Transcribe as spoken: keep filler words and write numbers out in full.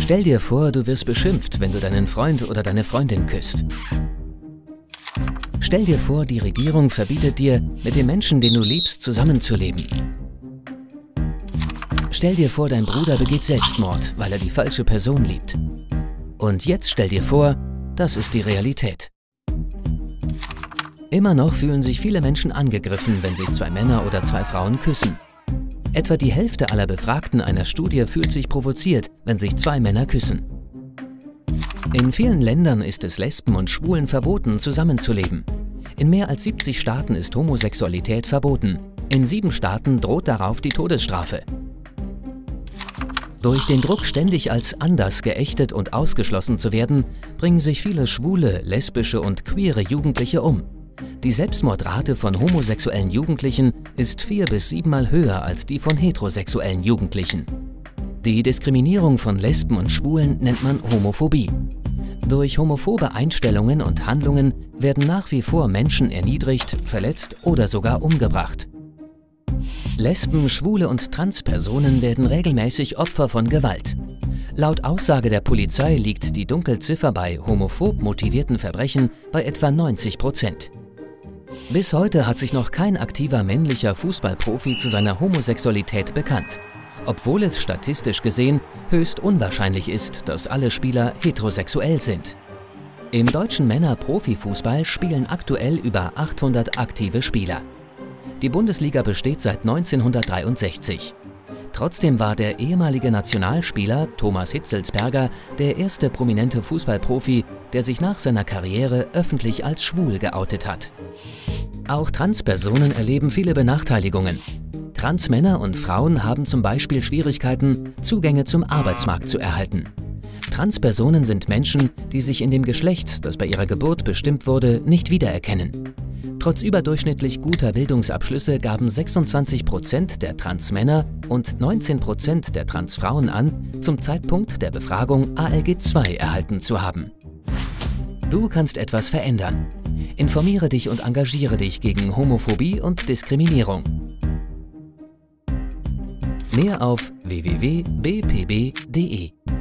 Stell dir vor, du wirst beschimpft, wenn du deinen Freund oder deine Freundin küsst. Stell dir vor, die Regierung verbietet dir, mit dem Menschen, den du liebst, zusammenzuleben. Stell dir vor, dein Bruder begeht Selbstmord, weil er die falsche Person liebt. Und jetzt stell dir vor, das ist die Realität. Immer noch fühlen sich viele Menschen angegriffen, wenn sich zwei Männer oder zwei Frauen küssen. Etwa die Hälfte aller Befragten einer Studie fühlt sich provoziert, wenn sich zwei Männer küssen. In vielen Ländern ist es Lesben und Schwulen verboten, zusammenzuleben. In mehr als siebzig Staaten ist Homosexualität verboten. In sieben Staaten droht darauf die Todesstrafe. Durch den Druck, ständig als anders geächtet und ausgeschlossen zu werden, bringen sich viele schwule, lesbische und queere Jugendliche um. Die Selbstmordrate von homosexuellen Jugendlichen ist vier- bis siebenmal höher als die von heterosexuellen Jugendlichen. Die Diskriminierung von Lesben und Schwulen nennt man Homophobie. Durch homophobe Einstellungen und Handlungen werden nach wie vor Menschen erniedrigt, verletzt oder sogar umgebracht. Lesben, Schwule und Transpersonen werden regelmäßig Opfer von Gewalt. Laut Aussage der Polizei liegt die Dunkelziffer bei homophob motivierten Verbrechen bei etwa neunzig Prozent. Bis heute hat sich noch kein aktiver männlicher Fußballprofi zu seiner Homosexualität bekannt, obwohl es statistisch gesehen höchst unwahrscheinlich ist, dass alle Spieler heterosexuell sind. Im deutschen Männer-Profifußball spielen aktuell über achthundert aktive Spieler. Die Bundesliga besteht seit neunzehnhundertdreiundsechzig. Trotzdem war der ehemalige Nationalspieler Thomas Hitzelsperger der erste prominente Fußballprofi, der sich nach seiner Karriere öffentlich als schwul geoutet hat. Auch Transpersonen erleben viele Benachteiligungen. Transmänner und Frauen haben zum Beispiel Schwierigkeiten, Zugänge zum Arbeitsmarkt zu erhalten. Transpersonen sind Menschen, die sich in dem Geschlecht, das bei ihrer Geburt bestimmt wurde, nicht wiedererkennen. Trotz überdurchschnittlich guter Bildungsabschlüsse gaben sechsundzwanzig Prozent der Transmänner und neunzehn Prozent der Transfrauen an, zum Zeitpunkt der Befragung A L G zwei erhalten zu haben. Du kannst etwas verändern. Informiere dich und engagiere dich gegen Homophobie und Diskriminierung. Mehr auf w w w punkt b p b punkt d e.